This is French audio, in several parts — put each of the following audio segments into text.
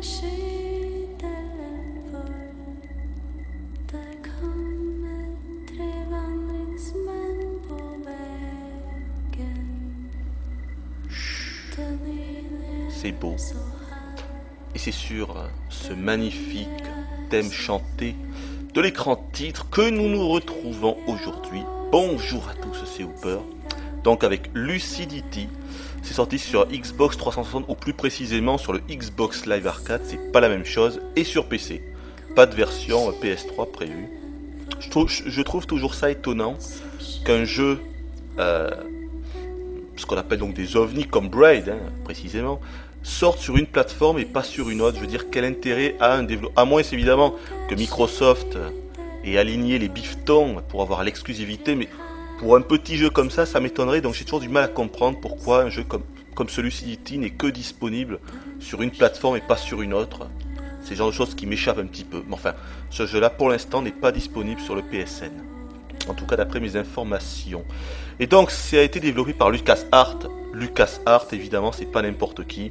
C'est beau. Et c'est sur ce magnifique thème chanté de l'écran titre que nous nous retrouvons aujourd'hui. Bonjour à tous, c'est Hooper. Donc avec Lucidity, c'est sorti sur Xbox 360 ou plus précisément sur le Xbox Live Arcade, c'est pas la même chose, et sur PC. Pas de version PS3 prévue. Je trouve toujours ça étonnant qu'un jeu, ce qu'on appelle donc des ovnis comme Braid, précisément, sortent sur une plateforme et pas sur une autre. Je veux dire, quel intérêt a un développeur, à moins évidemment que Microsoft ait aligné les bifetons pour avoir l'exclusivité, mais pour un petit jeu comme ça m'étonnerait, donc j'ai toujours du mal à comprendre pourquoi un jeu comme ce Lucidity n'est que disponible sur une plateforme et pas sur une autre. C'est le genre de choses qui m'échappent un petit peu. Mais enfin, ce jeu-là pour l'instant n'est pas disponible sur le PSN. En tout cas d'après mes informations. Et donc ça a été développé par LucasArts. LucasArts évidemment c'est pas n'importe qui.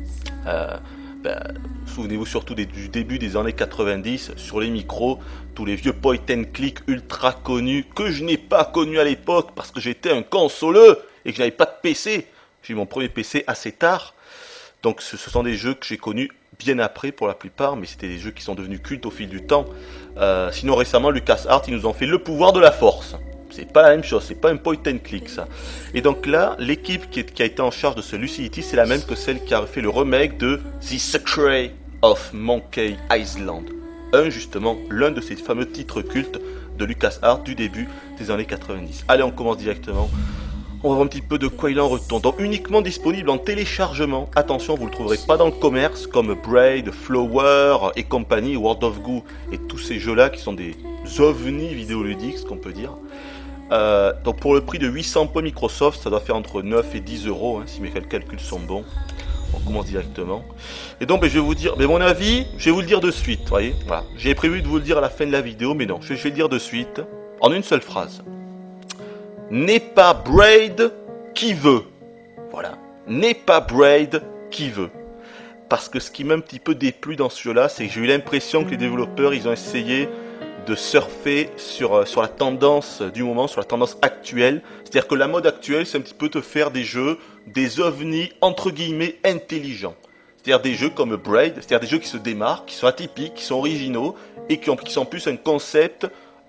Souvenez-vous surtout du début des années 90 sur les micros, tous les vieux point and click ultra connus que je n'ai pas connus à l'époque parce que j'étais un consoleux et que je n'avais pas de PC. J'ai eu mon premier PC assez tard. Donc ce sont des jeux que j'ai connus bien après pour la plupart, mais c'était des jeux qui sont devenus cultes au fil du temps. Sinon récemment LucasArts ils nous ont fait le pouvoir de la force. C'est pas la même chose, c'est pas un point and click ça. Et donc là, l'équipe qui a été en charge de ce Lucidity, c'est la même que celle qui a fait le remake de The Secret of Monkey Island. L'un de ces fameux titres cultes de LucasArts du début des années 90. Allez, on commence directement. On va voir un petit peu de quoi il en retourne. Donc uniquement disponible en téléchargement. Attention, vous ne le trouverez pas dans le commerce comme Braid, Flower et compagnie, World of Goo et tous ces jeux-là qui sont des ovnis vidéoludiques, ce qu'on peut dire. Donc pour le prix de 800 points Microsoft, ça doit faire entre 9 et 10 euros, si mes calculs sont bons. On commence directement. Et donc je vais vous dire, mon avis, je vais vous le dire de suite. Voyez, voilà. J'ai prévu de vous le dire à la fin de la vidéo, mais non, je vais le dire de suite, en une seule phrase. N'est pas Braid qui veut. Voilà. N'est pas Braid qui veut. Parce que ce qui m'a un petit peu déplu dans ce jeu-là, c'est que j'ai eu l'impression que les développeurs, ils ont essayé de surfer sur la tendance du moment, sur la tendance actuelle. C'est-à-dire que la mode actuelle, c'est un petit peu de faire des jeux, des ovnis, entre guillemets, intelligents. C'est-à-dire des jeux comme Braid, c'est-à-dire des jeux qui se démarquent, qui sont atypiques, qui sont originaux, et qui sont plus un concept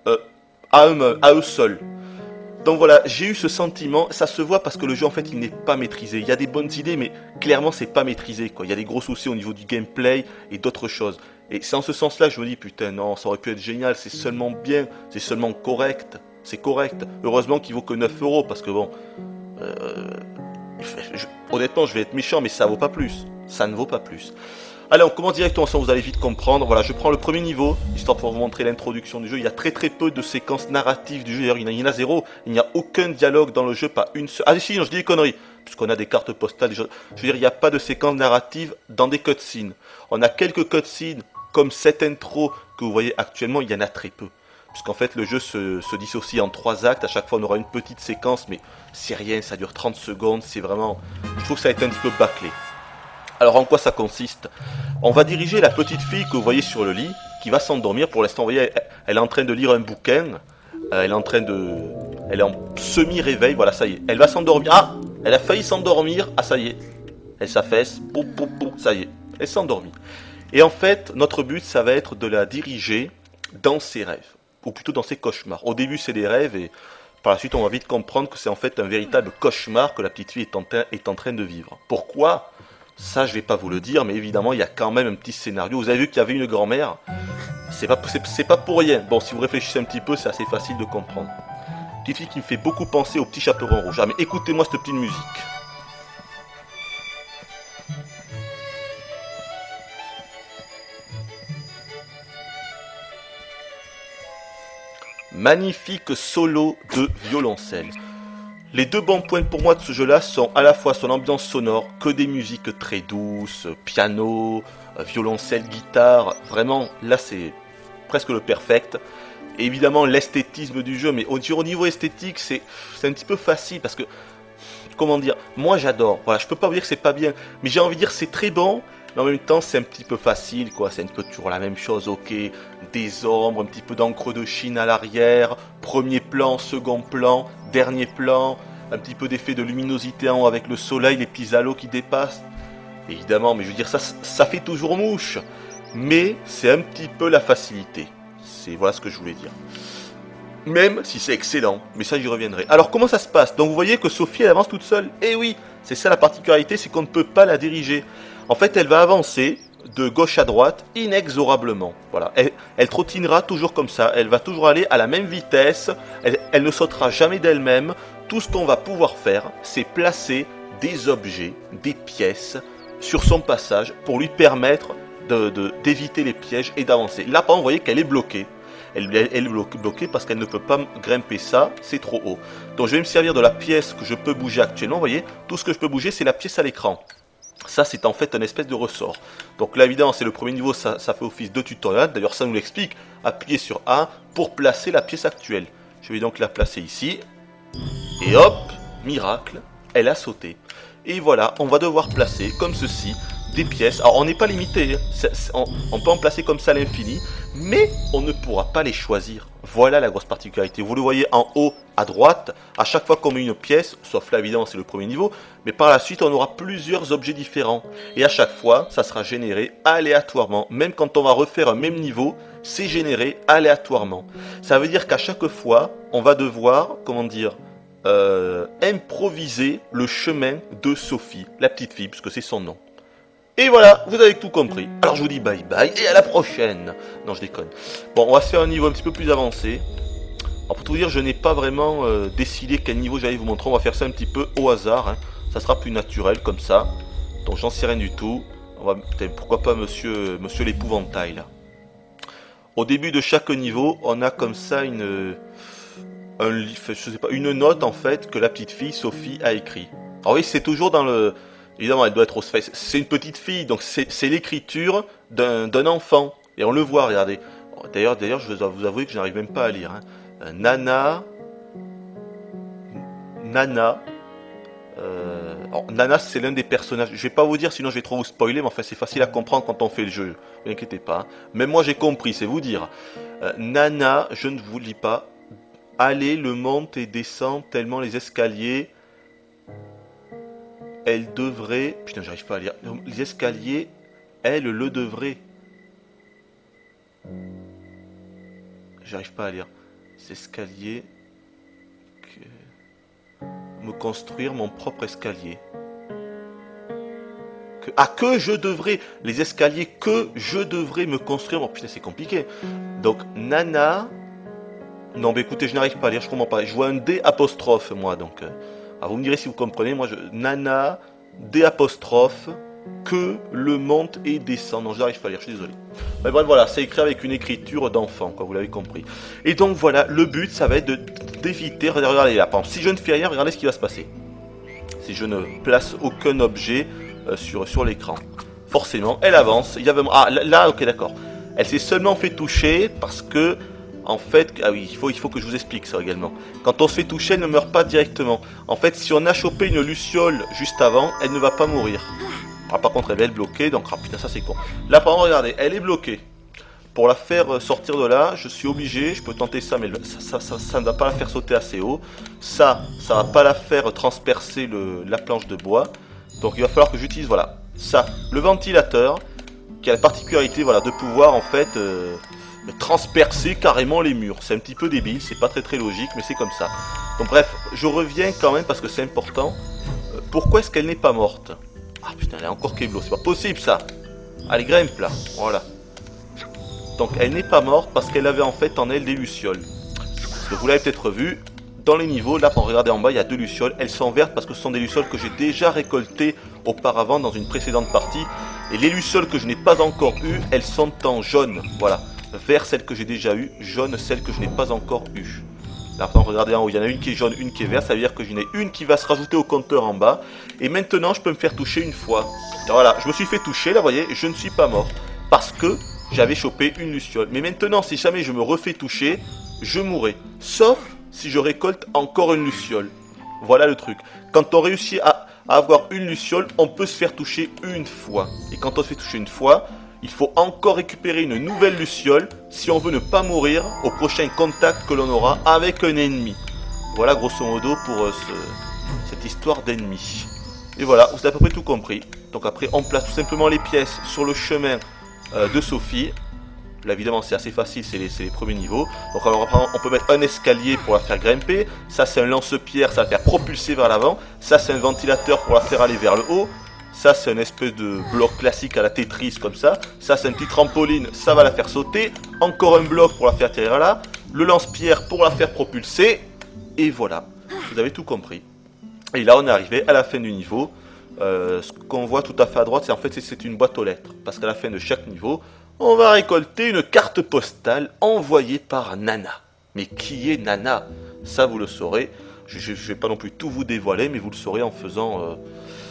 à eux seuls. Donc voilà, j'ai eu ce sentiment, ça se voit parce que le jeu en fait il n'est pas maîtrisé. Il y a des bonnes idées mais clairement c'est pas maîtrisé quoi. Il y a des gros soucis au niveau du gameplay et d'autres choses. Et c'est en ce sens là que je me dis putain non, ça aurait pu être génial, c'est seulement bien, c'est seulement correct. C'est correct. Heureusement qu'il vaut que 9 euros parce que bon... honnêtement je vais être méchant mais ça vaut pas plus. Ça ne vaut pas plus. Allez, on commence directement ensemble, vous allez vite comprendre. Voilà, je prends le premier niveau, histoire de vous montrer l'introduction du jeu. Il y a très peu de séquences narratives du jeu, d'ailleurs il y en a zéro. Il n'y a aucun dialogue dans le jeu, pas une seule... Ah si, non, je dis des conneries, puisqu'on a des cartes postales, je veux dire, il n'y a pas de séquence narrative dans des cutscenes. On a quelques cutscenes, comme cette intro que vous voyez actuellement, il y en a très peu. Puisqu'en fait, le jeu se dissocie en 3 actes, à chaque fois on aura une petite séquence, mais c'est rien, ça dure 30 secondes, c'est vraiment... Je trouve que ça a été un petit peu bâclé. Alors en quoi ça consiste? On va diriger la petite fille que vous voyez sur le lit, qui va s'endormir. Pour l'instant, vous voyez, elle est en train de lire un bouquin. Elle est en semi-réveil, voilà, ça y est. Elle va s'endormir. Ah, elle a failli s'endormir. Ah, ça y est. Elle s'affaisse. Boum, boum, boum, ça y est. Elle s'est endormie. Et en fait, notre but, ça va être de la diriger dans ses rêves. Ou plutôt dans ses cauchemars. Au début, c'est des rêves et par la suite, on va vite comprendre que c'est en fait un véritable cauchemar que la petite fille est en train de vivre. Pourquoi ? Ça, je vais pas vous le dire, mais évidemment, il y a quand même un petit scénario. Vous avez vu qu'il y avait une grand-mère. C'est pas pour rien. Bon, si vous réfléchissez un petit peu, c'est assez facile de comprendre. Petite fille qui me fait beaucoup penser au petit chaperon rouge. Ah, mais écoutez-moi cette petite musique. Magnifique solo de violoncelle. Les deux bons points pour moi de ce jeu-là sont à la fois son ambiance sonore, que des musiques très douces, piano, violoncelle, guitare. Vraiment, là c'est presque le perfect. Et évidemment l'esthétisme du jeu, mais au niveau esthétique, c'est un petit peu facile parce que, comment dire, moi j'adore. Voilà, je peux pas vous dire que c'est pas bien, mais j'ai envie de dire c'est très bon. mais en même temps c'est un petit peu facile, quoi. C'est un peu toujours la même chose, ok. Des ombres, un petit peu d'encre de Chine à l'arrière, premier plan, second plan, dernier plan, un petit peu d'effet de luminosité en haut avec le soleil, les petits halos qui dépassent. Évidemment, mais je veux dire, ça fait toujours mouche. Mais c'est un petit peu la facilité. Voilà ce que je voulais dire. Même si c'est excellent, mais ça j'y reviendrai. Alors comment ça se passe? Donc vous voyez que Sophie elle avance toute seule. Eh oui, c'est ça la particularité, c'est qu'on ne peut pas la diriger. En fait elle va avancer de gauche à droite inexorablement. Voilà, elle trottinera toujours comme ça, elle va toujours aller à la même vitesse, elle ne sautera jamais d'elle-même. Tout ce qu'on va pouvoir faire, c'est placer des objets, des pièces sur son passage pour lui permettre d'éviter les pièges et d'avancer. Là par exemple vous voyez qu'elle est bloquée. Elle est bloquée parce qu'elle ne peut pas grimper ça, c'est trop haut. Donc je vais me servir de la pièce que je peux bouger actuellement. Vous voyez, tout ce que je peux bouger, c'est la pièce à l'écran. Ça, c'est en fait un espèce de ressort. Donc là, évidemment, c'est le premier niveau, ça fait office de tutoriel. D'ailleurs, ça nous l'explique. Appuyez sur A pour placer la pièce actuelle. Je vais donc la placer ici. Et hop, miracle, elle a sauté. Et voilà, on va devoir placer, comme ceci, des pièces. Alors on n'est pas limité, on peut en placer comme ça à l'infini, mais on ne pourra pas les choisir. Voilà la grosse particularité. Vous le voyez en haut à droite, à chaque fois qu'on met une pièce, sauf là évidemment c'est le premier niveau, mais par la suite on aura plusieurs objets différents. Et à chaque fois, ça sera généré aléatoirement. Même quand on va refaire un même niveau, c'est généré aléatoirement. Ça veut dire qu'à chaque fois, on va devoir, comment dire, improviser le chemin de Sophie, la petite fille, puisque c'est son nom. Et voilà, vous avez tout compris. Alors je vous dis bye bye et à la prochaine. Non, je déconne. Bon, on va se faire un niveau un petit peu plus avancé. Alors pour tout vous dire, je n'ai pas vraiment décidé quel niveau j'allais vous montrer. On va faire ça un petit peu au hasard. Hein. Ça sera plus naturel comme ça. Donc j'en sais rien du tout. On va, pourquoi pas monsieur l'épouvantail là. Au début de chaque niveau, on a comme ça une note en fait que la petite fille Sophie a écrit. Alors oui, c'est toujours dans le... Évidemment, elle doit être au... C'est une petite fille, donc c'est l'écriture d'un enfant. Et on le voit, regardez. D'ailleurs, je dois vous avouer que je n'arrive même pas à lire. Hein. Nana... Alors, Nana, c'est l'un des personnages. Je vais pas vous dire, sinon je vais trop vous spoiler, mais enfin, c'est facile à comprendre quand on fait le jeu. Ne vous inquiétez pas. Hein. Même moi, j'ai compris, c'est vous dire. Nana, je ne vous lis pas. Allez, le monte et descend tellement les escaliers... Elle devrait... Putain, j'arrive pas à lire. Les escaliers, elle le devrait. J'arrive pas à lire. Ces escaliers... Me construire mon propre escalier. Que je devrais... Les escaliers que je devrais me construire... Oh putain, c'est compliqué. Donc, Nana... Non, mais écoutez, je n'arrive pas à lire, je comprends pas. Je vois un D apostrophe, moi, donc... Alors vous me direz si vous comprenez, moi Nana, D apostrophe, que le monte et descend. Non, je n'arrive pas à lire, je suis désolé. Mais bref, voilà, c'est écrit avec une écriture d'enfant, quoi, vous l'avez compris. Et donc voilà, le but, ça va être d'éviter, regardez là, par exemple, si je ne fais rien, regardez ce qui va se passer. Si je ne place aucun objet sur l'écran. Forcément, elle avance, il y avait... Ah, là, ok, d'accord. Elle s'est seulement fait toucher parce que... En fait, ah oui, il faut que je vous explique ça également. Quand on se fait toucher, elle ne meurt pas directement. En fait, si on a chopé une luciole juste avant, elle ne va pas mourir. Ah, par contre, elle est bloquée, donc ah putain, ça c'est con. Là, par exemple, regardez, elle est bloquée. Pour la faire sortir de là, je suis obligé, je peux tenter ça, mais ça ne va pas la faire sauter assez haut. Ça va pas la faire transpercer la planche de bois. Donc il va falloir que j'utilise, voilà, ça, le ventilateur, qui a la particularité, voilà, de pouvoir en fait... transpercer carrément les murs. C'est un petit peu débile, c'est pas très logique, mais c'est comme ça. Donc bref, je reviens quand même parce que c'est important. Pourquoi est-ce qu'elle n'est pas morte? Ah putain, elle est encore Keblo, c'est pas possible ça. Allez, grimpe là, voilà. Donc elle n'est pas morte parce qu'elle avait en fait en elle des lucioles. Parce que vous l'avez peut-être vu, dans les niveaux, là quand vous regardez en bas, il y a 2 lucioles. Elles sont vertes parce que ce sont des lucioles que j'ai déjà récoltées auparavant dans une précédente partie. Et les lucioles que je n'ai pas encore eues, elles sont en jaune, voilà. Vert celle que j'ai déjà eue, jaune celle que je n'ai pas encore eue. Là, regardez en haut, il y en a une qui est jaune, une qui est verte, ça veut dire que j'en ai une qui va se rajouter au compteur en bas. Et maintenant, je peux me faire toucher une fois. Et voilà, je me suis fait toucher, là, vous voyez, je ne suis pas mort. Parce que j'avais chopé une luciole. Mais maintenant, si jamais je me refais toucher, je mourrai. Sauf si je récolte encore une luciole. Voilà le truc. Quand on réussit à avoir une luciole, on peut se faire toucher une fois. Et quand on se fait toucher une fois, il faut encore récupérer une nouvelle luciole si on veut ne pas mourir au prochain contact que l'on aura avec un ennemi. Voilà grosso modo pour cette histoire d'ennemi. Et voilà, vous avez à peu près tout compris. Donc après, on place tout simplement les pièces sur le chemin de Sophie. Là évidemment c'est assez facile, c'est les premiers niveaux. Donc alors, on peut mettre un escalier pour la faire grimper. Ça c'est un lance-pierre, ça va la faire propulser vers l'avant. Ça c'est un ventilateur pour la faire aller vers le haut. Ça c'est une espèce de bloc classique à la Tetris comme ça. Ça c'est un petit trampoline, ça va la faire sauter. Encore un bloc pour la faire atterrir là. Le lance-pierre pour la faire propulser. Et voilà, vous avez tout compris. Et là on est arrivé à la fin du niveau. Ce qu'on voit tout à fait à droite, c'est en fait c'est une boîte aux lettres. Parce qu'à la fin de chaque niveau, on va récolter une carte postale envoyée par Nana. Mais qui est Nana? Ça vous le saurez. Je ne vais pas non plus tout vous dévoiler, mais vous le saurez en faisant...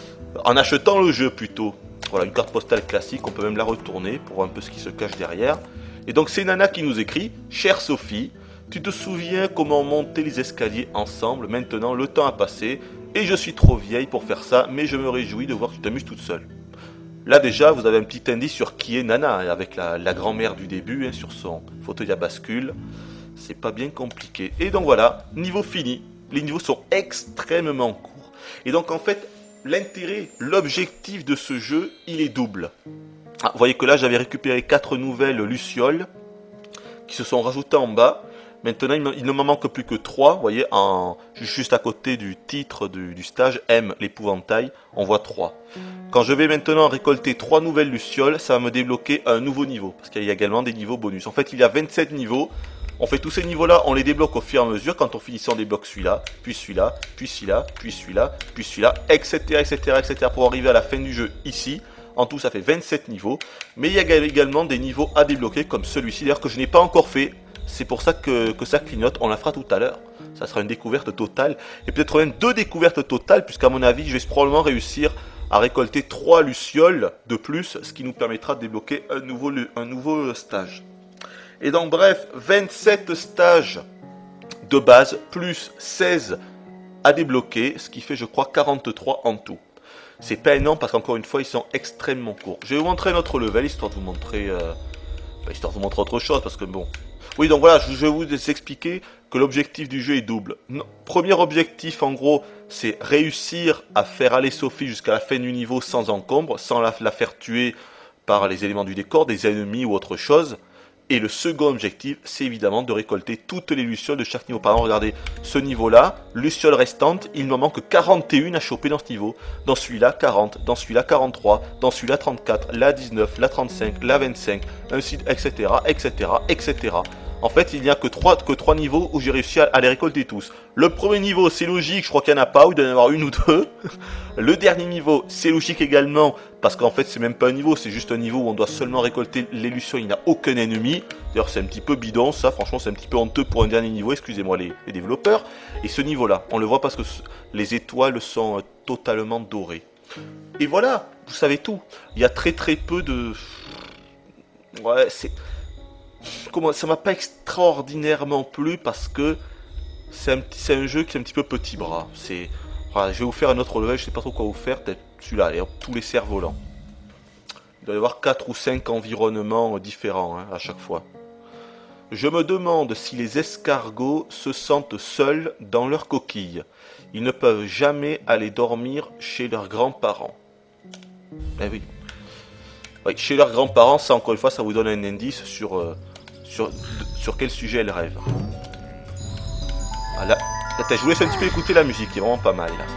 en achetant le jeu plutôt. Voilà, une carte postale classique, on peut même la retourner pour voir un peu ce qui se cache derrière. Et donc c'est Nana qui nous écrit: Chère Sophie, tu te souviens comment monter les escaliers ensemble? Maintenant le temps a passé et je suis trop vieille pour faire ça, mais je me réjouis de voir que tu t'amuses toute seule. Là déjà vous avez un petit indice sur qui est Nana, avec la grand-mère du début, sur son fauteuil à bascule. C'est pas bien compliqué. Et donc voilà, niveau fini. Les niveaux sont extrêmement courts. Et donc en fait, l'intérêt, l'objectif de ce jeu, il est double. Ah, vous voyez que là j'avais récupéré 4 nouvelles lucioles qui se sont rajoutées en bas. Maintenant il ne m'en manque plus que 3, vous voyez, juste à côté du titre du stage, M, l'épouvantail, on voit 3. Quand je vais maintenant récolter 3 nouvelles lucioles, ça va me débloquer un nouveau niveau, parce qu'il y a également des niveaux bonus. En fait il y a 27 niveaux, on fait tous ces niveaux-là, on les débloque au fur et à mesure. Quand on finit, on débloque celui-là, puis celui-là, puis celui-là, puis celui-là, puis celui-là, etc., etc., etc., pour arriver à la fin du jeu ici. En tout, ça fait 27 niveaux. Mais il y a également des niveaux à débloquer, comme celui-ci, d'ailleurs, que je n'ai pas encore fait. C'est pour ça que ça clignote, on la fera tout à l'heure. Ça sera une découverte totale, et peut-être même 2 découvertes totales, puisqu'à mon avis, je vais probablement réussir à récolter 3 lucioles de plus, ce qui nous permettra de débloquer un nouveau stage. Et donc bref, 27 stages de base, plus 16 à débloquer, ce qui fait je crois 43 en tout. C'est pas énorme parce qu'encore une fois, ils sont extrêmement courts. Je vais vous montrer un autre level, histoire de vous montrer autre chose, parce que bon... Oui, donc voilà, je vais vous expliquer que l'objectif du jeu est double. Premier objectif, en gros, c'est réussir à faire aller Sophie jusqu'à la fin du niveau sans encombre, sans la faire tuer par les éléments du décor, des ennemis ou autre chose. Et le second objectif, c'est évidemment de récolter toutes les lucioles de chaque niveau. Par exemple, regardez, ce niveau-là, lucioles restantes, il me manque 41 à choper dans ce niveau. Dans celui-là, 40, dans celui-là, 43, dans celui-là, 34, là, 19, là, 35, là, 25, ainsi, etc., etc., etc. En fait, il n'y a que 3 niveaux où j'ai réussi à les récolter tous. Le premier niveau, c'est logique, je crois qu'il n'y en a pas, ou il doit y en avoir une ou deux. Le dernier niveau, c'est logique également, parce qu'en fait, c'est même pas un niveau, c'est juste un niveau où on doit seulement récolter les lucioles, il n'y a aucun ennemi. D'ailleurs, c'est un petit peu bidon, ça, franchement, c'est un petit peu honteux pour un dernier niveau, excusez-moi les développeurs. Et ce niveau-là, on le voit parce que les étoiles sont totalement dorées. Et voilà, vous savez tout. Il y a très peu de... Ouais, c'est... Ça m'a pas extraordinairement plu parce que c'est un jeu qui est un petit peu petit bras. Voilà, je vais vous faire un autre level, je sais pas trop quoi vous faire, peut-être celui-là, tous les cerfs-volants. Il doit y avoir 4 ou 5 environnements différents à chaque fois. Je me demande si les escargots se sentent seuls dans leur coquille. Ils ne peuvent jamais aller dormir chez leurs grands-parents. Eh oui. Oui, chez leurs grands-parents, ça encore une fois, ça vous donne un indice sur quel sujet elles rêvent. Voilà. Attends, je vous laisse un petit peu écouter la musique, qui est vraiment pas mal là.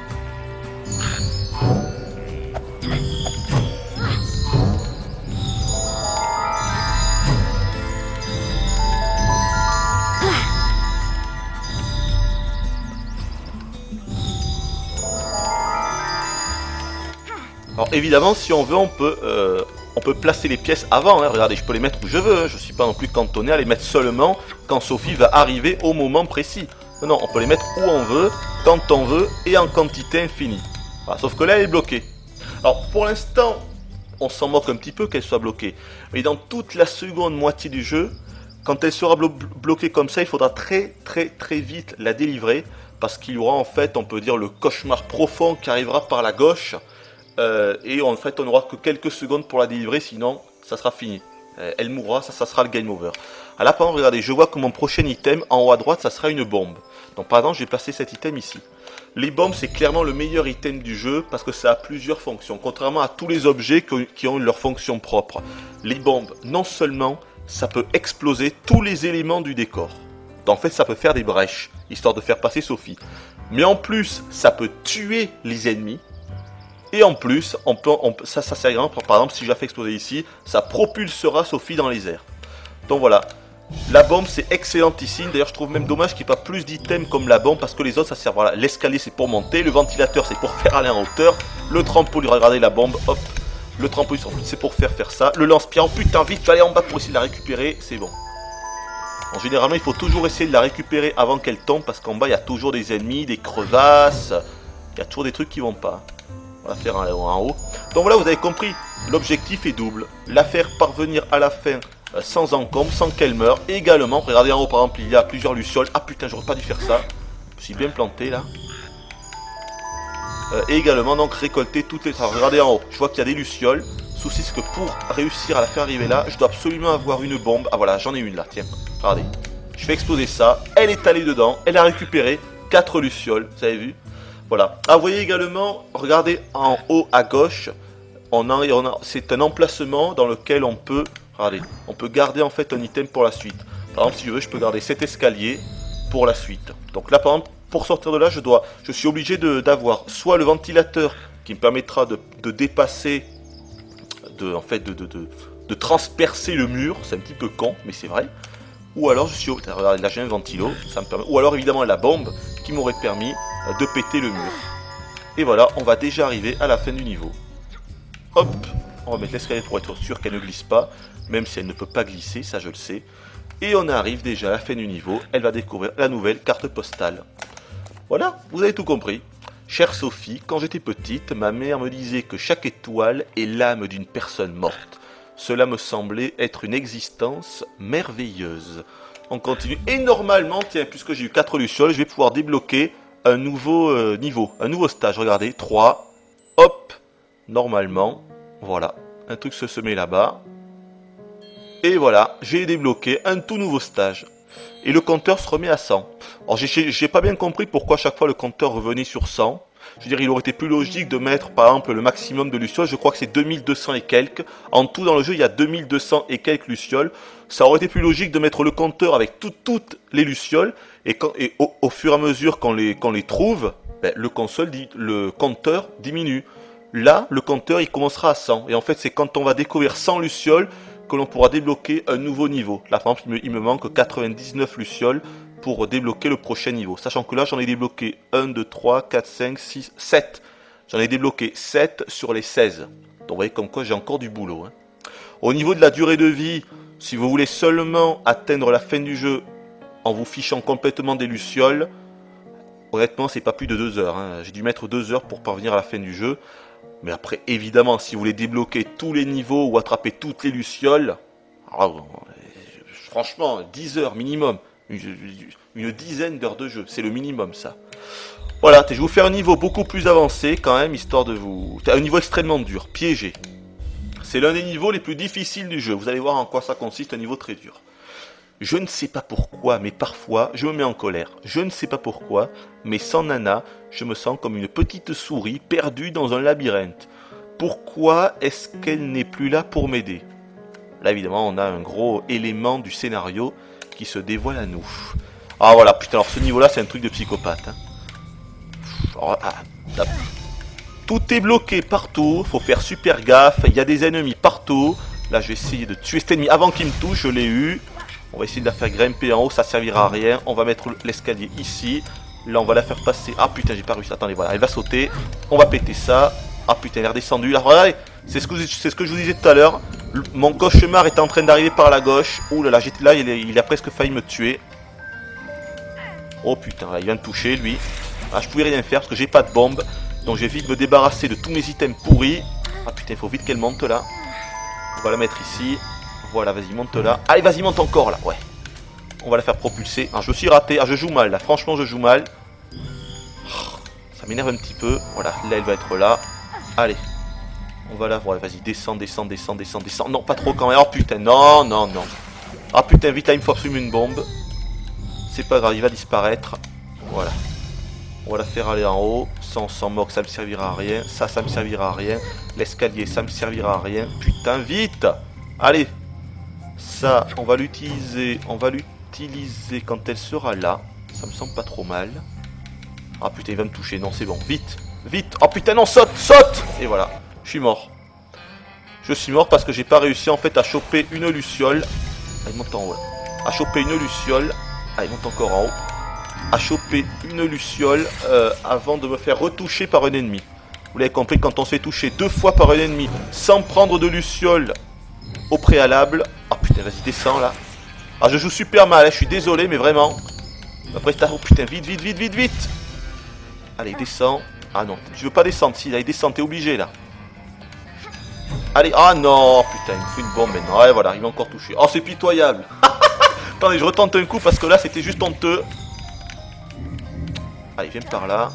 Alors évidemment, si on veut, on peut placer les pièces avant. Regardez, je peux les mettre où je veux. Je ne suis pas non plus cantonné à les mettre seulement quand Sophie va arriver au moment précis. Non, on peut les mettre où on veut, quand on veut et en quantité infinie. Voilà, sauf que là, elle est bloquée. Alors pour l'instant, on s'en moque un petit peu qu'elle soit bloquée. Mais dans toute la seconde moitié du jeu, quand elle sera bloquée comme ça, il faudra très vite la délivrer. parce qu'il y aura en fait, on peut dire, le cauchemar profond qui arrivera par la gauche. Et en fait, on n'aura que quelques secondes pour la délivrer, sinon ça sera fini. Elle mourra, ça sera le game over. Alors là, par exemple, regardez, je vois que mon prochain item, en haut à droite, ça sera une bombe. Donc par exemple, j'ai placé cet item ici. Les bombes, c'est clairement le meilleur item du jeu parce que ça a plusieurs fonctions. Contrairement à tous les objets qui ont leur fonction propre. Les bombes, non seulement, ça peut exploser tous les éléments du décor. En fait, ça peut faire des brèches, histoire de faire passer Sophie. Mais en plus, ça peut tuer les ennemis. Et en plus, ça servira, par exemple, si je la fais exploser ici, ça propulsera Sophie dans les airs. Donc voilà. La bombe, c'est excellentissime. D'ailleurs, je trouve même dommage qu'il n'y ait pas plus d'items comme la bombe parce que les autres, ça sert. Voilà, l'escalier, c'est pour monter. Le ventilateur, c'est pour faire aller en hauteur. Le trampoline, regardez la bombe, hop. Le trampoline, c'est pour faire ça. Le lance-pierre, oh putain, vite, je vais aller en bas pour essayer de la récupérer. C'est bon. En généralement, il faut toujours essayer de la récupérer avant qu'elle tombe parce qu'en bas, il y a toujours des ennemis, des crevasses. Il y a toujours des trucs qui vont pas. On va faire en haut. Donc voilà, vous avez compris. L'objectif est double. La faire parvenir à la fin sans encombre, sans qu'elle meure. Et également, regardez en haut par exemple, il y a plusieurs lucioles. Ah putain, j'aurais pas dû faire ça. Je me suis bien planté là. Et également donc récolter toutes les... Regardez en haut, je vois qu'il y a des lucioles. Souci c'est que pour réussir à la faire arriver là, je dois absolument avoir une bombe. Ah voilà, j'en ai une là, tiens. Regardez. Je fais exploser ça. Elle est allée dedans. Elle a récupéré 4 lucioles. Vous avez vu? Voilà. Ah, vous voyez également, regardez en haut à gauche. C'est un emplacement dans lequel on peut... Regardez, on peut garder en fait un item pour la suite. Par exemple, si je veux, je peux garder cet escalier pour la suite. Donc là, par exemple, pour sortir de là, je suis obligé d'avoir soit le ventilateur qui me permettra de dépasser, de transpercer le mur. C'est un petit peu con, mais c'est vrai. Ou alors, regardez, là j'ai un ventilo, ça me permet. Ou alors évidemment la bombe qui m'aurait permis de péter le mur. Et voilà, on va déjà arriver à la fin du niveau. Hop, on va mettre l'escalier pour être sûr qu'elle ne glisse pas. Même si elle ne peut pas glisser, ça je le sais. Et on arrive déjà à la fin du niveau. Elle va découvrir la nouvelle carte postale. Voilà, vous avez tout compris. Chère Sophie, quand j'étais petite, ma mère me disait que chaque étoile est l'âme d'une personne morte. Cela me semblait être une existence merveilleuse. On continue. Et normalement, tiens, puisque j'ai eu 4 lucioles, je vais pouvoir débloquer un nouveau niveau, un nouveau stage. Regardez, 3. Hop, normalement, voilà. Un truc se met là-bas. Et voilà, j'ai débloqué un tout nouveau stage. Et le compteur se remet à 100. Alors j'ai pas bien compris pourquoi à chaque fois le compteur revenait sur 100. Je veux dire, il aurait été plus logique de mettre par exemple le maximum de lucioles. Je crois que c'est 2200 et quelques. En tout dans le jeu, il y a 2200 et quelques lucioles. Ça aurait été plus logique de mettre le compteur avec toutes les lucioles. Et au fur et à mesure qu'on les trouve, ben, le compteur diminue. Là, le compteur il commencera à 100. Et en fait, c'est quand on va découvrir 100 lucioles que l'on pourra débloquer un nouveau niveau. Là, par exemple, il me manque 99 lucioles pour débloquer le prochain niveau. Sachant que là, j'en ai débloqué 1, 2, 3, 4, 5, 6, 7. J'en ai débloqué 7 sur les 16. Donc, vous voyez comme quoi j'ai encore du boulot. Hein. Au niveau de la durée de vie, si vous voulez seulement atteindre la fin du jeu en vous fichant complètement des lucioles, honnêtement, c'est pas plus de 2 heures. Hein. J'ai dû mettre 2 heures pour parvenir à la fin du jeu. Mais après, évidemment, si vous voulez débloquer tous les niveaux ou attraper toutes les lucioles, alors, franchement, 10 heures minimum. Une dizaine d'heures de jeu, c'est le minimum ça. Voilà, je vais vous faire un niveau beaucoup plus avancé quand même, histoire de vous... Un niveau extrêmement dur, piégé. C'est l'un des niveaux les plus difficiles du jeu, vous allez voir en quoi ça consiste, un niveau très dur. Je ne sais pas pourquoi, mais parfois, je me mets en colère. Je ne sais pas pourquoi, mais sans Nana, je me sens comme une petite souris perdue dans un labyrinthe. Pourquoi est-ce qu'elle n'est plus là pour m'aider? Là, évidemment, on a un gros élément du scénario qui se dévoile à nous. Ah voilà, putain, alors ce niveau-là, c'est un truc de psychopathe. Hein. Alors, tout est bloqué partout, faut faire super gaffe, il y a des ennemis partout. Là, je vais essayer de tuer cet ennemi avant qu'il me touche, je l'ai eu. On va essayer de la faire grimper en haut, ça servira à rien. On va mettre l'escalier ici. Là, on va la faire passer. Ah putain, j'ai pas réussi. Attendez, voilà, elle va sauter. On va péter ça. Ah putain, elle est redescendue. Là, regardez, c'est ce que je vous disais tout à l'heure. Mon cauchemar est en train d'arriver par la gauche. Ouh là là, j'étais là, il a presque failli me tuer. Oh putain, là, il vient de toucher, lui. Ah, je pouvais rien faire parce que j'ai pas de bombe. Donc, je vais vite me débarrasser de tous mes items pourris. Ah putain, il faut vite qu'elle monte là. On va la mettre ici. Voilà, vas-y, monte là. Allez, vas-y, monte encore là, ouais. On va la faire propulser. Ah, je me suis raté. Ah, je joue mal là. Franchement, je joue mal. Ça m'énerve un petit peu. Voilà, là elle va être là. Allez. On va la voir. Vas-y, descends, descends, descends, descends, descends. Non, pas trop quand même. Oh putain, non, non, non. Ah putain, vite là, il me faut absolument une bombe. C'est pas grave, il va disparaître. Voilà. On va la faire aller en haut. Sans moque, ça me servira à rien. Ça me servira à rien. L'escalier, ça me servira à rien. Putain, vite. Allez. Ça, on va l'utiliser. On va l'utiliser quand elle sera là. Ça me semble pas trop mal. Ah putain, il va me toucher. Non, c'est bon. Vite. Vite. Oh putain, non, saute. Saute. Et voilà. Je suis mort. Je suis mort parce que j'ai pas réussi en fait à choper une luciole. Ah, il monte en haut. Là. À choper une luciole. Ah, il monte encore en haut. À choper une luciole avant de me faire retoucher par un ennemi. Vous l'avez compris, quand on se fait toucher 2 fois par un ennemi sans prendre de luciole au préalable. Ah putain, vas-y, descends là. Ah, je joue super mal, hein, je suis désolé, mais vraiment. Après, oh putain, vite, vite, vite, vite, vite. Allez, descends. Ah non, tu veux pas descendre, si, allez, descends, t'es obligé là. Allez, ah non, putain, il me faut une bombe maintenant. Ouais, voilà, il m'a encore touché. Oh, c'est pitoyable. Attendez, je retente un coup parce que là, c'était juste honteux. Allez, viens par là.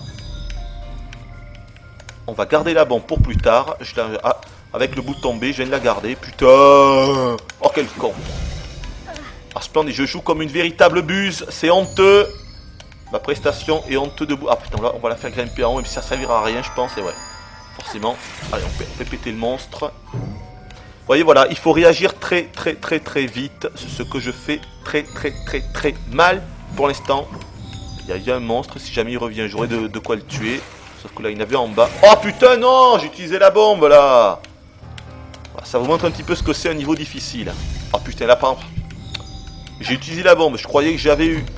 On va garder la bombe pour plus tard. Avec le bouton B, je viens de la garder. Putain. Oh, quel con. Ah, splendide, je joue comme une véritable buse. C'est honteux. Ma prestation est honteux debout. Ah, putain, là, on va la faire grimper en haut, même si ça servira à rien, je pense. Et ouais, forcément. Allez, on fait péter le monstre. Vous voyez, voilà, il faut réagir très, très, très, très vite. C'est ce que je fais très, très, très, très mal pour l'instant. Il y a un monstre, si jamais il revient, j'aurai de quoi le tuer. Sauf que là, il y en avait en bas. Oh putain, non, j'ai utilisé la bombe là. Ça vous montre un petit peu ce que c'est un niveau difficile. Oh putain, là, par exemple, j'ai utilisé la bombe. Je croyais que j'avais eu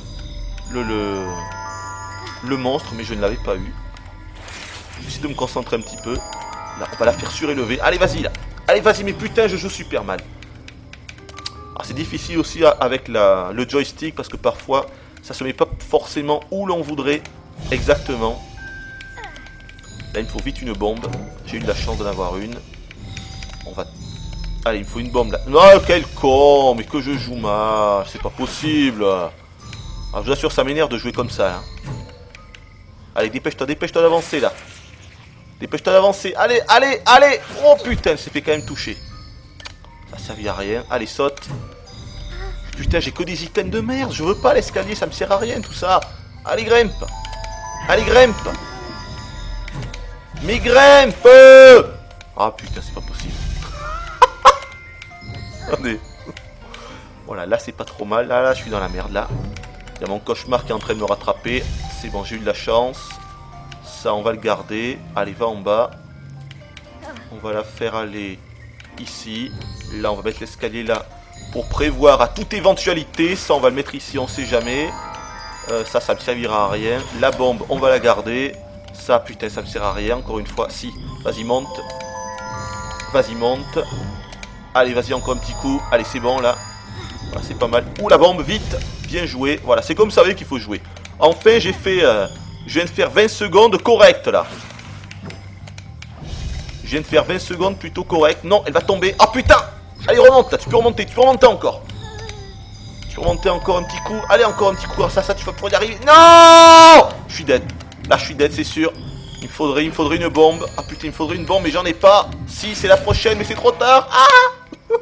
le monstre, mais je ne l'avais pas eu. J'essaie de me concentrer un petit peu. Là, on va la faire surélever. Allez, vas-y là. Allez, vas-y, mais putain, je joue super mal. Ah, c'est difficile aussi avec le joystick parce que parfois, ça se met pas forcément où l'on voudrait exactement. Là, il me faut vite une bombe. J'ai eu de la chance d'en avoir une. On va... Allez, il me faut une bombe là. Non, quel con. Mais que je joue mal. C'est pas possible. Alors, je vous assure, ça m'énerve de jouer comme ça. Hein. Allez, dépêche-toi d'avancer là. Dépêche-toi d'avancer. Allez, allez, allez. Oh putain, elle s'est fait quand même toucher. Ça servit à rien. Allez, saute. Putain, j'ai que des items de merde. Je veux pas l'escalier, ça me sert à rien tout ça. Allez, grimpe. Allez, grimpe. Mais grimpe. Ah putain, c'est pas possible. Attendez. Voilà, là c'est pas trop mal. Là, je suis dans la merde là. Il y a mon cauchemar qui est en train de me rattraper. C'est bon, j'ai eu de la chance. Ça, on va le garder. Allez, va en bas. On va la faire aller ici. Là, on va mettre l'escalier là pour prévoir à toute éventualité. Ça, on va le mettre ici, on sait jamais. Ça me servira à rien. La bombe, on va la garder. Ça, putain, ça me sert à rien, encore une fois. Si, vas-y, monte. Vas-y, monte. Allez, vas-y, encore un petit coup. Allez, c'est bon, là. Voilà, c'est pas mal. Ouh, la bombe, vite. Bien joué. Voilà, c'est comme ça qu'il faut jouer. Enfin, j'ai fait... je viens de faire 20 secondes correctes, là. Je viens de faire 20 secondes plutôt correctes. Non, elle va tomber. Ah, putain. Allez, remonte, là. Tu peux remonter encore. Tu peux remonter encore un petit coup. Allez, encore un petit coup. Ça, tu vas pouvoir y arriver. Non. Je suis dead. Là, je suis dead, c'est sûr. Il me faudrait une bombe. Ah, putain, il me faudrait une bombe, mais j'en ai pas. Si, c'est la prochaine, mais c'est trop tard. Ah.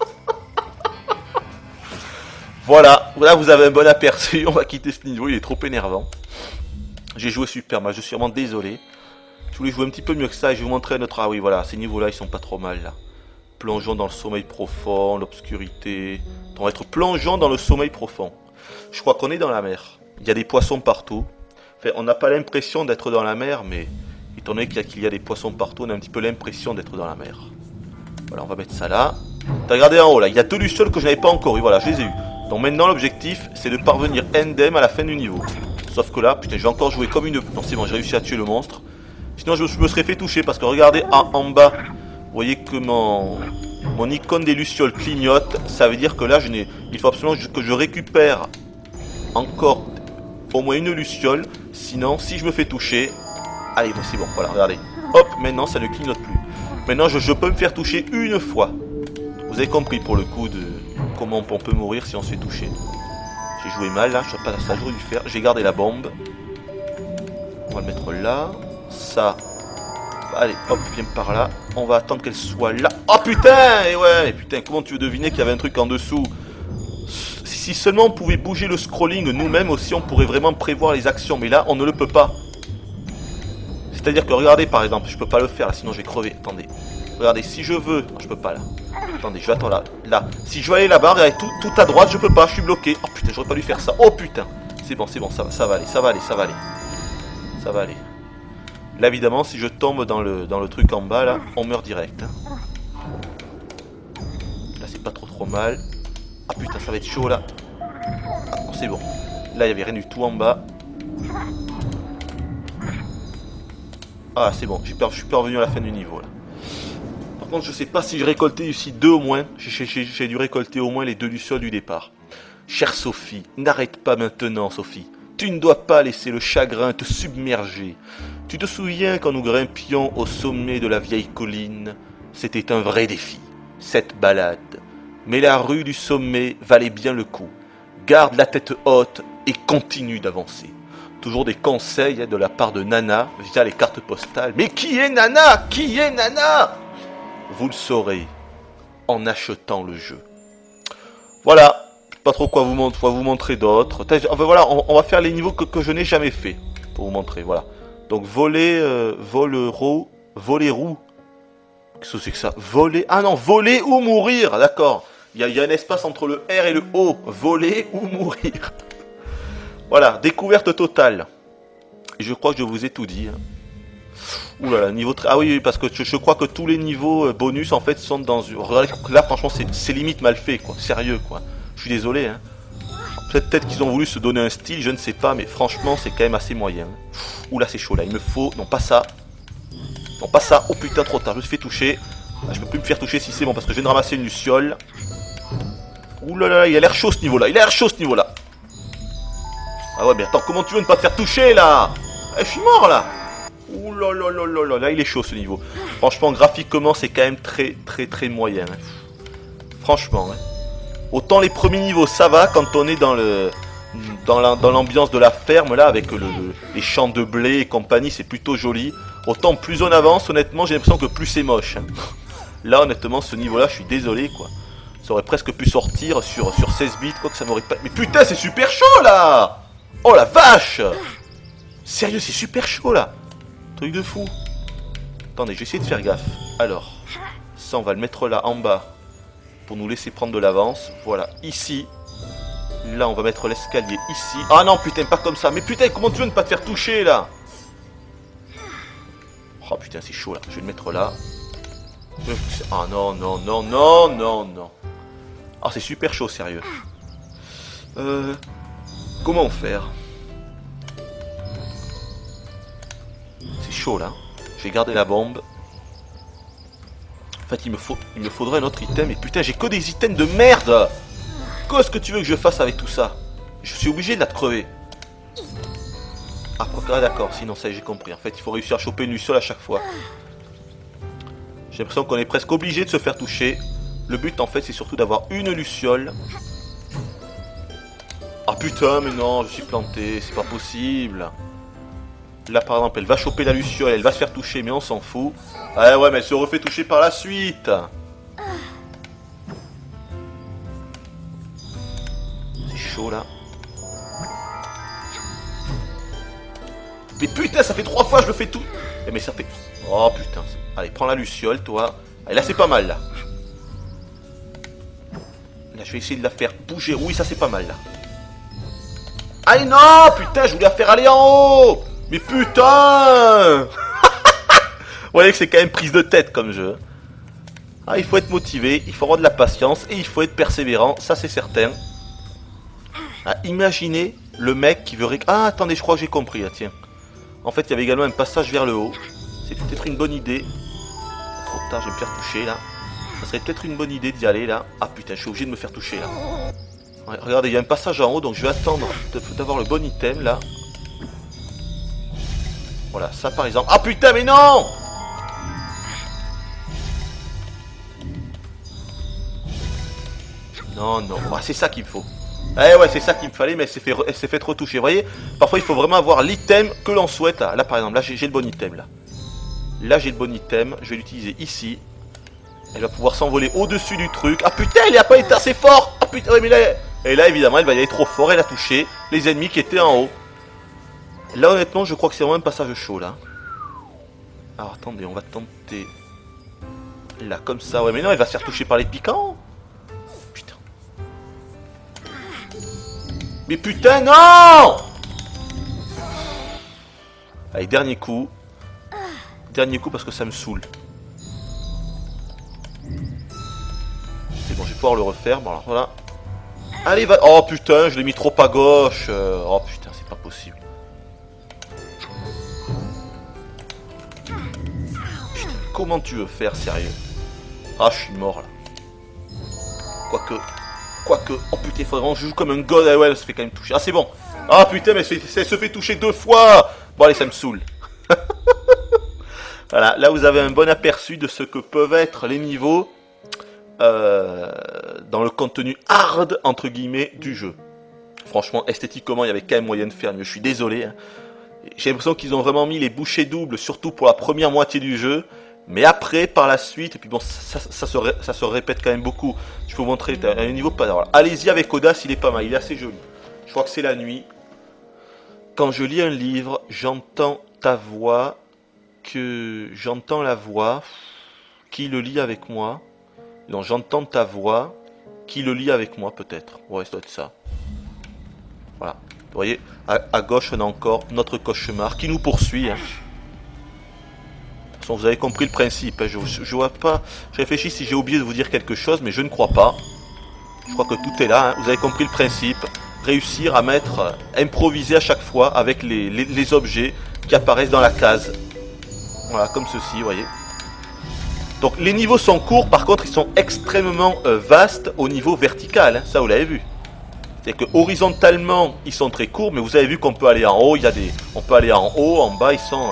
Voilà, vous avez un bon aperçu. On va quitter ce niveau, il est trop énervant. J'ai joué super mal, je suis vraiment désolé. Je voulais jouer un petit peu mieux que ça et je vais vous montrer notre... Ah oui, voilà, ces niveaux-là, ils sont pas trop mal, là. Plongeons dans le sommeil profond, l'obscurité. On va être plongeons dans le sommeil profond. Je crois qu'on est dans la mer. Il y a des poissons partout. Enfin, on n'a pas l'impression d'être dans la mer, mais étant donné qu'il y a des poissons partout, on a un petit peu l'impression d'être dans la mer. Voilà, on va mettre ça là. T'as regardé en haut, là, il y a 2 lucioles que je n'avais pas encore eu, voilà, je les ai eu. Donc maintenant, l'objectif, c'est de parvenir indemne à la fin du niveau. Sauf que là, putain, je vais encore jouer comme une... Non, c'est bon, j'ai réussi à tuer le monstre. Sinon, je me serais fait toucher, parce que regardez, en bas, vous voyez que mon icône des lucioles clignote. Ça veut dire que là, il faut absolument que je récupère encore au moins une luciole. Sinon, si je me fais toucher... Allez, bon, c'est bon, voilà, regardez. Hop, maintenant, ça ne clignote plus. Maintenant, je peux me faire toucher une fois. Vous avez compris pour le coup de comment on peut mourir si on se fait toucher. J'ai joué mal là, je sais pas, ça j'aurais dû faire. J'ai gardé la bombe. On va le mettre là. Ça. Allez, hop, viens par là. On va attendre qu'elle soit là. Oh putain! Et ouais, mais putain, comment tu veux deviner qu'il y avait un truc en dessous? Si seulement on pouvait bouger le scrolling nous-mêmes aussi, on pourrait vraiment prévoir les actions. Mais là, on ne le peut pas. C'est-à-dire que, regardez, par exemple, je peux pas le faire, là, sinon je vais crever. Attendez. Regardez, si je veux... Non, je peux pas, là. Attendez, je vais attendre là. Là. Si je veux aller là-bas, regardez, tout à droite, je peux pas, je suis bloqué. Oh putain, j'aurais pas dû faire ça. Oh putain. C'est bon, ça va aller, ça va aller, ça va aller. Ça va aller. Là, évidemment, si je tombe dans le truc en bas, là, on meurt direct. Hein. Là, c'est pas trop mal. Ah putain, ça va être chaud, là. Ah, bon, c'est bon. Là, il y avait rien du tout en bas. Ah, c'est bon, je suis pas revenu à la fin du niveau, là. Par contre, je sais pas si j'ai récolté ici 2 au moins. J'ai dû récolter au moins les 2 lucioles du départ. Chère Sophie, n'arrête pas maintenant, Sophie. Tu ne dois pas laisser le chagrin te submerger. Tu te souviens quand nous grimpions au sommet de la vieille colline? C'était un vrai défi, cette balade. Mais la rue du sommet valait bien le coup. Garde la tête haute et continue d'avancer. Toujours des conseils de la part de Nana via les cartes postales. Mais qui est Nana? Qui est Nana? Vous le saurez en achetant le jeu. Voilà. Pas trop quoi vous montrer d'autres. Voilà, on va faire les niveaux que je n'ai jamais fait. Pour vous montrer, voilà. Donc voler, roue. Qu'est-ce que c'est que ça? Voler. Ah non, voler ou mourir. D'accord. Il y a un espace entre le R et le O. Voler ou mourir. Voilà, découverte totale. Et je crois que je vous ai tout dit. Hein. Ouh là là, niveau très... Ah oui, parce que je crois que tous les niveaux bonus en fait sont dans... Regardez, là franchement c'est limite mal fait quoi. Sérieux quoi. Je suis désolé, hein. Peut-être qu'ils ont voulu se donner un style, je ne sais pas, mais franchement, c'est quand même assez moyen. Ouh là, c'est chaud, là. Il me faut... Non, pas ça. Non, pas ça. Oh putain, trop tard. Je me suis fait toucher. Là, je peux plus me faire toucher si c'est bon, parce que je viens de ramasser une luciole. Ouh là là, il a l'air chaud, ce niveau-là. Il a l'air chaud, ce niveau-là. Ah ouais, mais attends, comment tu veux ne pas te faire toucher, là? Je suis mort, là. Ouh là là là là là. Là, il est chaud, ce niveau. Franchement, graphiquement, c'est quand même très moyen. Hein. Franchement, hein. Autant les premiers niveaux ça va quand on est dans l'ambiance de la ferme là avec les champs de blé et compagnie, c'est plutôt joli. Autant plus on avance, honnêtement j'ai l'impression que plus c'est moche. Là honnêtement ce niveau là je suis désolé quoi. Ça aurait presque pu sortir sur 16 bits quoi que ça m'aurait pas... Mais putain c'est super chaud là. Oh la vache. Sérieux c'est super chaud là. Truc de fou. Attendez je vais essayer de faire gaffe. Alors ça on va le mettre là en bas. Pour nous laisser prendre de l'avance. Voilà, ici. Là, on va mettre l'escalier ici. Ah non, putain, pas comme ça. Mais putain, comment tu veux ne pas te faire toucher, là? Oh, putain, c'est chaud, là. Je vais le mettre là. Ah non, non, non, non, non, non. Ah, c'est super chaud, sérieux. Comment faire? C'est chaud, là. Je vais garder la bombe. En fait, il me faudrait un autre item. Et putain, j'ai que des items de merde. Qu'est-ce que tu veux que je fasse avec tout ça? Je suis obligé de la crever. Ah, quoi, d'accord. Sinon, ça, j'ai compris. En fait, il faut réussir à choper une luciole à chaque fois. J'ai l'impression qu'on est presque obligé de se faire toucher. Le but, en fait, c'est surtout d'avoir une luciole. Ah, putain, mais non, je suis planté. C'est pas possible. Là, par exemple, elle va choper la luciole. Elle va se faire toucher, mais on s'en fout. Ah ouais, mais elle se refait toucher par la suite. C'est chaud, là. Mais putain, ça fait 3 fois que je le fais tout. Mais ça fait... Oh, putain. Allez, prends la luciole, toi. Allez, là, c'est pas mal, là. Là, je vais essayer de la faire bouger. Oui, ça, c'est pas mal, là. Allez, non, putain, je voulais la faire aller en haut. Mais putain. Vous voyez que c'est quand même prise de tête comme jeu. Ah, il faut être motivé, il faut avoir de la patience et il faut être persévérant, ça c'est certain. Ah, imaginez le mec qui veut... Ah, attendez, je crois que j'ai compris, là, tiens. En fait, il y avait également un passage vers le haut. C'est peut-être une bonne idée. Trop tard, je vais me faire toucher, là. Ça serait peut-être une bonne idée d'y aller, là. Ah, putain, je suis obligé de me faire toucher, là. Ouais, regardez, il y a un passage en haut, donc je vais attendre d'avoir le bon item, là. Voilà, ça par exemple. Ah, putain, mais non! Non, non, ah, c'est ça qu'il me faut. Eh ouais, c'est ça qu'il me fallait, mais elle s'est fait retoucher. Vous voyez, parfois il faut vraiment avoir l'item que l'on souhaite. Là, par exemple, là j'ai le bon item. Là j'ai le bon item. Je vais l'utiliser ici. Elle va pouvoir s'envoler au-dessus du truc. Ah putain, il a pas été assez fort. Ah putain, ouais, mais là... Et là, évidemment, elle va y aller trop fort. Elle a touché les ennemis qui étaient en haut. Là, honnêtement, je crois que c'est vraiment un passage chaud, là. Alors, attendez, on va tenter... Là, comme ça. Ouais, mais non, elle va se faire toucher par les piquants. Putain. Mais putain, non! Allez, dernier coup. Dernier coup parce que ça me saoule. C'est bon, je vais pouvoir le refaire. Bon, alors voilà. Allez, va... Oh putain, je l'ai mis trop à gauche. Oh putain, c'est pas possible. Putain, comment tu veux faire, sérieux? Ah, je suis mort, là. Quoique... Oh putain, il faudrait vraiment que je joue comme un god. Ah ouais, elle se fait quand même toucher. Ah, c'est bon. Ah putain, mais elle se fait toucher 2 fois. Bon, allez, ça me saoule. Voilà, là vous avez un bon aperçu de ce que peuvent être les niveaux dans le contenu hard, entre guillemets, du jeu. Franchement, esthétiquement, il y avait quand même moyen de faire mieux. Je suis désolé. Hein. J'ai l'impression qu'ils ont vraiment mis les bouchées doubles, surtout pour la première moitié du jeu. Mais après, par la suite, et puis bon, ça se répète quand même beaucoup. Je peux vous montrer un niveau pas... Voilà. Allez-y avec audace, il est pas mal, il est assez joli. Je crois que c'est la nuit. Quand je lis un livre, j'entends ta voix... J'entends la voix qui le lit avec moi. Donc j'entends ta voix qui le lit avec moi peut-être. Ouais, ça doit être ça. Voilà. Vous voyez, à gauche on a encore notre cauchemar qui nous poursuit. Hein. De toute façon, vous avez compris le principe. Hein. Je vois pas. Je réfléchis si j'ai oublié de vous dire quelque chose, mais je ne crois pas. Je crois que tout est là. Hein. Vous avez compris le principe. Réussir à improviser à chaque fois avec les objets qui apparaissent dans la case. Voilà, comme ceci, vous voyez. Donc les niveaux sont courts, par contre ils sont extrêmement vastes au niveau vertical, hein, ça vous l'avez vu. C'est que horizontalement ils sont très courts, mais vous avez vu qu'on peut aller en haut, on peut aller en haut, en bas, ils sont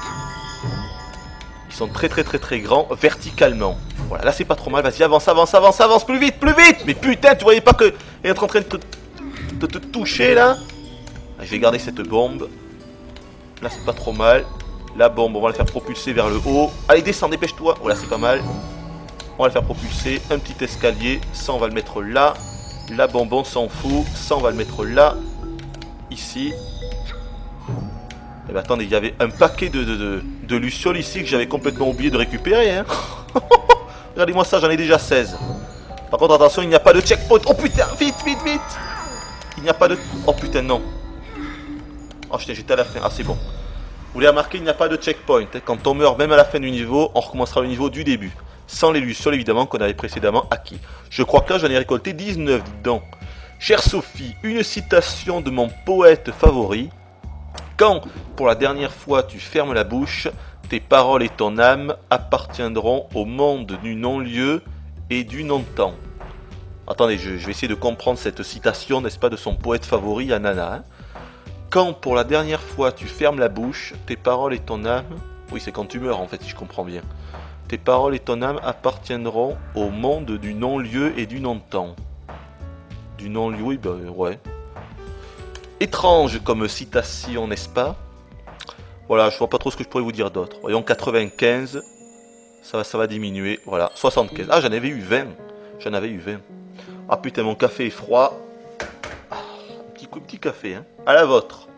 très grands verticalement. Voilà, là c'est pas trop mal, vas-y avance, plus vite. Mais putain, tu voyais pas que elle est en train de te toucher là. Je vais garder cette bombe. Là c'est pas trop mal. La bombe, on va la faire propulser vers le haut. Allez, descends, dépêche-toi. Voilà, c'est pas mal. On va le faire propulser. Un petit escalier. Ça, on va le mettre là. La bombe, on s'en fout. Ça, on va le mettre là. Ici. Et bien, attendez, il y avait un paquet de lucioles ici que j'avais complètement oublié de récupérer. Hein. Regardez-moi ça, j'en ai déjà 16. Par contre, attention, il n'y a pas de checkpoint. Oh putain, vite. Il n'y a pas de... Oh putain, non. Oh putain, j'étais à la fin. Ah, c'est bon. Vous l'avez remarqué, il n'y a pas de checkpoint. Quand on meurt, même à la fin du niveau, on recommencera le niveau du début. Sans les lucioles, évidemment, qu'on avait précédemment acquis. Je crois que là, j'en ai récolté 19, dites donc. Chère Sophie, une citation de mon poète favori. Quand, pour la dernière fois, tu fermes la bouche, tes paroles et ton âme appartiendront au monde du non-lieu et du non-temps. Attendez, je vais essayer de comprendre cette citation, n'est-ce pas, de son poète favori, Anana, hein. Quand pour la dernière fois tu fermes la bouche, tes paroles et ton âme... Oui, c'est quand tu meurs en fait, si je comprends bien. Tes paroles et ton âme appartiendront au monde du non-lieu et du non-temps. Du non-lieu, oui, ben ouais. Étrange comme citation, n'est-ce pas? Voilà, je vois pas trop ce que je pourrais vous dire d'autre. Voyons, 95, ça va diminuer. Voilà, 75. Ah, j'en avais eu 20. Ah putain, mon café est froid. Petit café, hein. À la vôtre.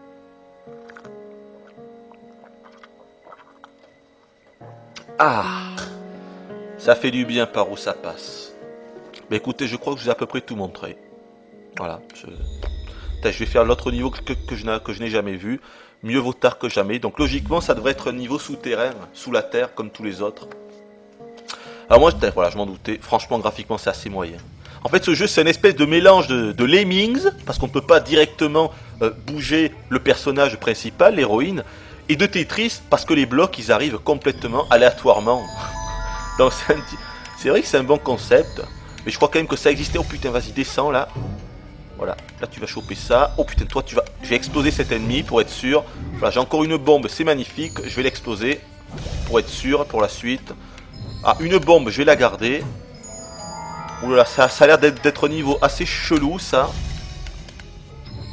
Ah, ça fait du bien par où ça passe. Mais écoutez, je crois que je vous ai à peu près tout montré. Voilà. Je vais faire l'autre niveau que je n'ai jamais vu. Mieux vaut tard que jamais. Donc logiquement, ça devrait être un niveau souterrain, sous la terre, comme tous les autres. Alors moi, voilà, je m'en doutais. Franchement, graphiquement, c'est assez moyen. En fait, ce jeu, c'est une espèce de mélange de Lemmings, parce qu'on ne peut pas directement bouger le personnage principal, l'héroïne, et de Tetris, parce que les blocs, ils arrivent complètement aléatoirement. Donc, c'est vrai que c'est un bon concept, mais je crois quand même que ça existait. Oh putain, vas-y, descends, là. Voilà, là, tu vas choper ça. Oh putain, toi, je vais exploser cet ennemi, pour être sûr. Voilà, j'ai encore une bombe, c'est magnifique. Je vais l'exploser, pour être sûr, pour la suite. Ah, une bombe, je vais la garder. Oulala, ça a l'air d'être un niveau assez chelou, ça.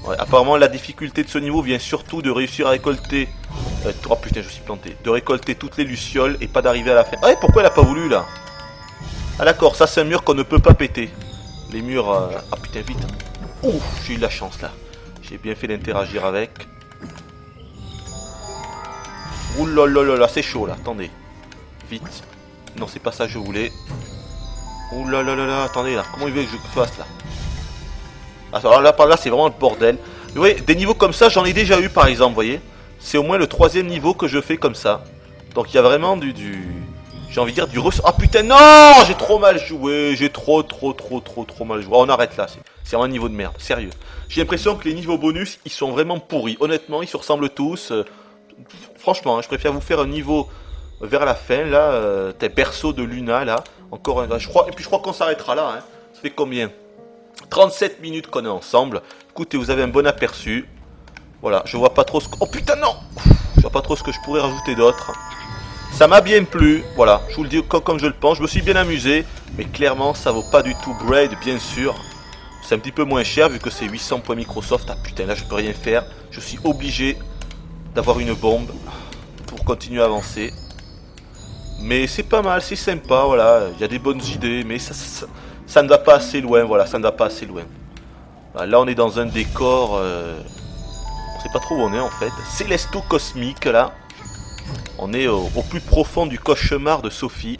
Ouais, apparemment la difficulté de ce niveau vient surtout de réussir à récolter... oh putain, je suis planté. De récolter toutes les lucioles et pas d'arriver à la fin. Ah, et pourquoi elle a pas voulu là? Ah d'accord, ça c'est un mur qu'on ne peut pas péter. Les murs... Ah putain, vite. Ouf, j'ai eu de la chance là. J'ai bien fait d'interagir avec. Ouh là là là là, c'est chaud là, attendez. Vite. Non, c'est pas ça que je voulais. Ouh là là là là, attendez là, comment il veut que je fasse là? Alors là, par là, c'est vraiment le bordel. Vous voyez, des niveaux comme ça, j'en ai déjà eu par exemple, vous voyez. C'est au moins le 3e niveau que je fais comme ça. Donc il y a vraiment j'ai envie de dire du ressort. Ah putain, non! J'ai trop mal joué, j'ai trop mal joué. On arrête là, c'est vraiment un niveau de merde, sérieux. J'ai l'impression que les niveaux bonus, ils sont vraiment pourris. Honnêtement, ils se ressemblent tous. Franchement, je préfère vous faire un niveau vers la fin, là. T'es berceau de Luna, là. Encore un... Je crois, et puis je crois qu'on s'arrêtera là, hein. Ça fait combien? 37 minutes qu'on est ensemble. Écoutez, vous avez un bon aperçu. Voilà, je vois pas trop ce que... Oh putain, non! Je vois pas trop ce que je pourrais rajouter d'autre. Ça m'a bien plu, voilà, je vous le dis comme je le pense. Je me suis bien amusé, mais clairement, ça vaut pas du tout Braid, bien sûr. C'est un petit peu moins cher, vu que c'est 800 points Microsoft. Ah putain, là, je peux rien faire. Je suis obligé d'avoir une bombe pour continuer à avancer. Mais c'est pas mal, c'est sympa, voilà. Il y a des bonnes idées, mais ça ne va pas assez loin, voilà, ça ne va pas assez loin. Là, on est dans un décor... on sait pas trop où on est, en fait. Célesto-cosmique, là. On est au plus profond du cauchemar de Sophie.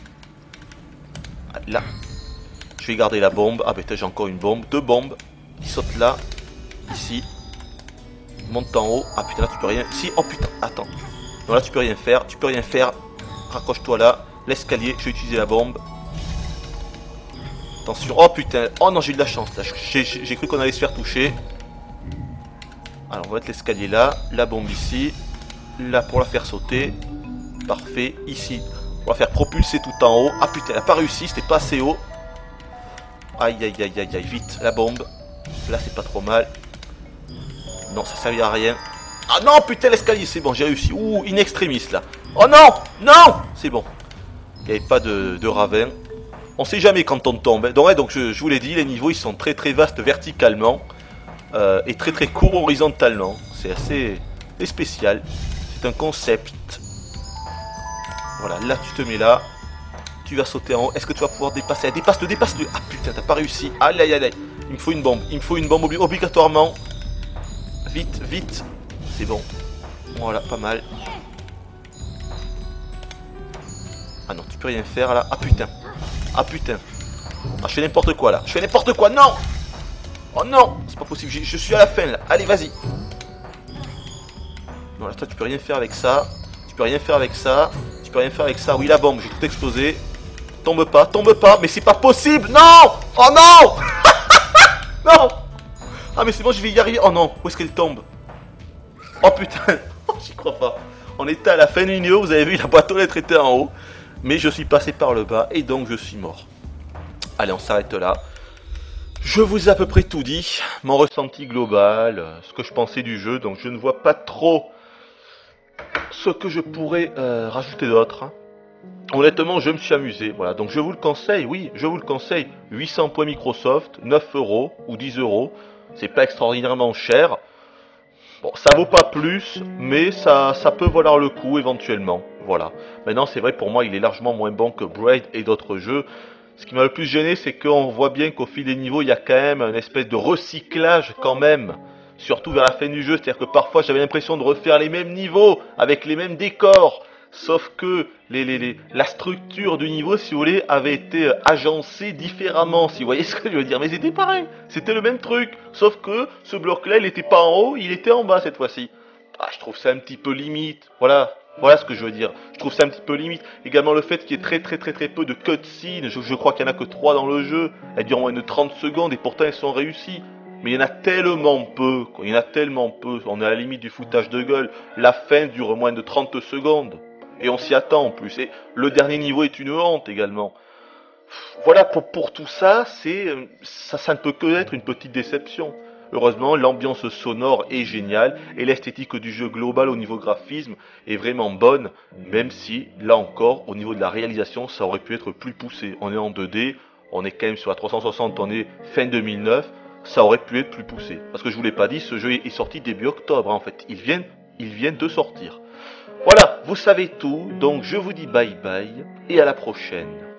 Là. Je vais garder la bombe. Ah, ben, j'ai encore une bombe. 2 bombes. Qui sautent là. Ici. Monte en haut. Ah, putain, là, tu peux rien... Si, oh, putain, attends. Non, là, tu peux rien faire. Tu peux rien faire. Raccroche-toi là. L'escalier. Je vais utiliser la bombe. Attention. Oh putain. Oh non, j'ai eu de la chance. J'ai cru qu'on allait se faire toucher. Alors on va mettre l'escalier là. La bombe ici. Là pour la faire sauter. Parfait. Ici. Pour la faire propulser tout en haut. Ah putain, elle a pas réussi. C'était pas assez haut. Aïe aïe aïe aïe aïe. Vite. La bombe. Là c'est pas trop mal. Non, ça servira à rien. Ah non, putain, l'escalier. C'est bon, j'ai réussi. Ouh, in extremis là. Oh non. Non. C'est bon. Il n'y avait pas de ravin. On sait jamais quand on tombe. Donc, ouais, donc je vous l'ai dit, les niveaux ils sont très vastes verticalement et très courts horizontalement. C'est assez spécial. C'est un concept. Voilà, là tu te mets là. Tu vas sauter en haut. Est-ce que tu vas pouvoir dépasser? Dépasse-le. Ah putain, t'as pas réussi. Aïe aïe aïe aïe. Il me faut une bombe. Il me faut une bombe obligatoirement. Vite. C'est bon. Voilà, pas mal. Ah non, tu peux rien faire là. Ah putain. Ah je fais n'importe quoi là. Non. Oh non. C'est pas possible. Je suis à la fin là. Allez, vas-y. Non, là, toi, tu peux rien faire avec ça. Tu peux rien faire avec ça. Oui, la bombe. J'ai tout explosé. Tombe pas. Mais c'est pas possible. Non. Oh non. Non. Ah, mais c'est bon, je vais y arriver. Oh non. Où est-ce qu'elle tombe? Oh putain. J'y crois pas. On était à la fin du niveau. Vous avez vu, la boîte aux lettres était en haut. Mais je suis passé par le bas et donc je suis mort. Allez, on s'arrête là. Je vous ai à peu près tout dit. Mon ressenti global, ce que je pensais du jeu. Donc je ne vois pas trop ce que je pourrais rajouter d'autre. Honnêtement, je me suis amusé. Voilà, donc je vous le conseille, oui, je vous le conseille. 800 points Microsoft, 9 € ou 10 €. C'est pas extraordinairement cher. Bon, ça vaut pas plus, mais ça peut valoir le coup éventuellement. Voilà. Maintenant, c'est vrai, pour moi, il est largement moins bon que Braid et d'autres jeux. Ce qui m'a le plus gêné, c'est qu'on voit bien qu'au fil des niveaux, il y a quand même une espèce de recyclage quand même. Surtout vers la fin du jeu, c'est-à-dire que parfois, j'avais l'impression de refaire les mêmes niveaux, avec les mêmes décors. Sauf que la structure du niveau, si vous voulez, avait été agencée différemment, si vous voyez ce que je veux dire. Mais c'était pareil, c'était le même truc. Sauf que ce bloc-là, il n'était pas en haut, il était en bas cette fois-ci. Ah, je trouve ça un petit peu limite. Voilà ce que je veux dire. Je trouve ça un petit peu limite. Également le fait qu'il y ait très peu de cutscenes. Je crois qu'il n'y en a que 3 dans le jeu. Elles durent moins de 30 secondes et pourtant elles sont réussies. Mais il y en a tellement peu, quoi. Il y en a tellement peu. On est à la limite du foutage de gueule. La fin dure moins de 30 secondes. Et on s'y attend en plus. Et le dernier niveau est une honte également. Voilà, pour tout ça, ça ne peut que être une petite déception. Heureusement, l'ambiance sonore est géniale et l'esthétique du jeu global au niveau graphisme est vraiment bonne, même si, là encore, au niveau de la réalisation, ça aurait pu être plus poussé. On est en 2D, on est quand même sur la 360, on est fin 2009, ça aurait pu être plus poussé. Parce que je vous l'ai pas dit, ce jeu est sorti début octobre, hein, en fait. Il vient de sortir. Voilà, vous savez tout, donc je vous dis bye bye, et à la prochaine.